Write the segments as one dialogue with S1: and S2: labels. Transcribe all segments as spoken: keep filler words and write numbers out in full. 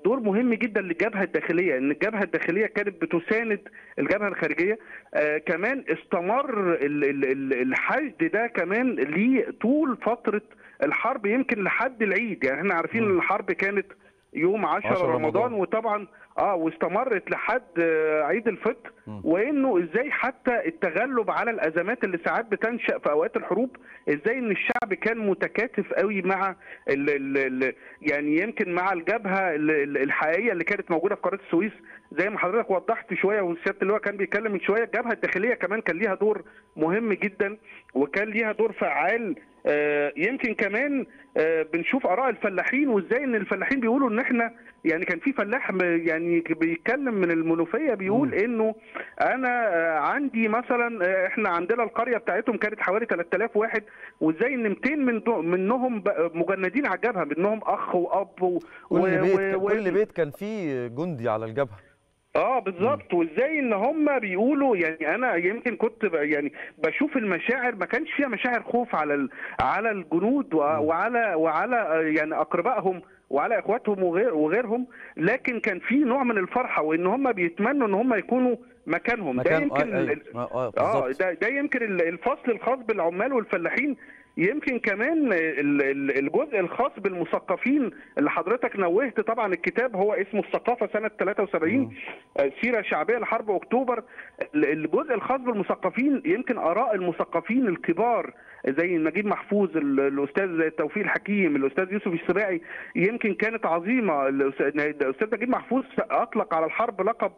S1: دور مهم جدا للجبهه الداخليه، ان الجبهه الداخليه كانت بتساند الجبهه الخارجيه. آه كمان استمر ال- ال- ال- الحشد ده كمان ليه طول فتره الحرب، يمكن لحد العيد. يعني احنا عارفين ان الحرب كانت يوم عشرة رمضان، وطبعا اه واستمرت لحد آه عيد الفطر. وانه ازاي حتى التغلب على الازمات اللي ساعات بتنشا في اوقات الحروب، ازاي ان الشعب كان متكاتف قوي مع ال ال ال يعني يمكن مع الجبهه ال- ال- الحقيقيه اللي كانت موجوده في قناه السويس. زي ما حضرتك وضحت شويه وسياده اللواء كان بيتكلم من شويه، الجبهه الداخليه كمان كان ليها دور مهم جدا، وكان ليها دور فعال. آه يمكن كمان آه بنشوف اراء الفلاحين، وازاي ان الفلاحين بيقولوا ان احنا يعني كان في فلاح م- يعني بيتكلم من المنوفيه بيقول انه انا آه، عندي مثلا آه، احنا عندنا القريه بتاعتهم كانت حوالي ثلاثة آلاف واحد، وازاي ان مئتين من دو- منهم ب- مجندين على الجبهه، منهم اخ واب و
S2: كل بيت
S1: و و
S2: كل بيت كان فيه جندي على الجبهه.
S1: اه بالظبط. وازاي ان هم بيقولوا، يعني انا يمكن كنت ب- يعني بشوف المشاعر ما كانش فيها مشاعر خوف على ال- على الجنود و- وعلى وعلى آه، يعني اقربائهم وعلى اخواتهم وغير وغيرهم، لكن كان في نوع من الفرحه، وان هم بيتمنوا ان هم يكونوا مكانهم. ده
S2: مكان
S1: يمكن
S2: آه
S1: ال-
S2: ايوه
S1: ال-
S2: اه آه،
S1: اه
S2: بالظبط.
S1: ده ده يمكن ال- الفصل الخاص بالعمال والفلاحين. يمكن كمان ال- ال- الجزء الخاص بالمثقفين اللي حضرتك نوهت، طبعا الكتاب هو اسمه الثقافه سنه ثلاثة وسبعين، سيره شعبيه لحرب اكتوبر. ال- الجزء الخاص بالمثقفين، يمكن اراء المثقفين الكبار زي نجيب محفوظ، ال- الاستاذ توفيق الحكيم، الاستاذ يوسف السباعي، يمكن كانت عظيمه. الاستاذ الأستاذ نجيب محفوظ اطلق على الحرب لقب،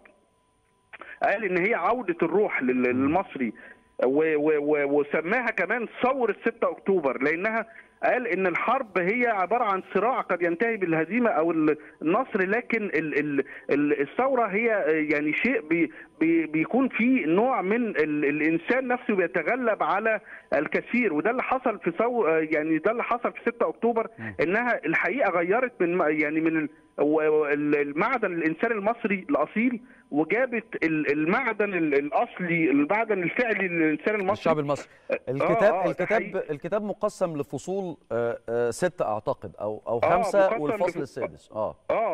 S1: قال ان هي عوده الروح لل- للمصري، و- و- و- وسماها كمان ثوره ستة اكتوبر، لانها قال ان الحرب هي عباره عن صراع قد ينتهي بالهزيمه او النصر، لكن ال- ال- ال- الثوره هي يعني شيء بي بي بيكون فيه نوع من ال- الانسان نفسه بيتغلب على الكثير. وده اللي حصل في ثو يعني ده اللي حصل في ستة اكتوبر، انها الحقيقه غيرت من يعني من ال- و- المعدن الانسان المصري الاصيل، وجابت ال- المعدن ال- الاصلي، المعدن الفعلي للانسان المصري،
S2: الشعب المصري. الكتاب آه آه الكتاب الكتاب مقسم لفصول آه آه ستة اعتقد او او
S1: آه
S2: خمسه
S1: مقسم
S2: والفصل
S1: لف-
S2: السادس. اه
S1: اه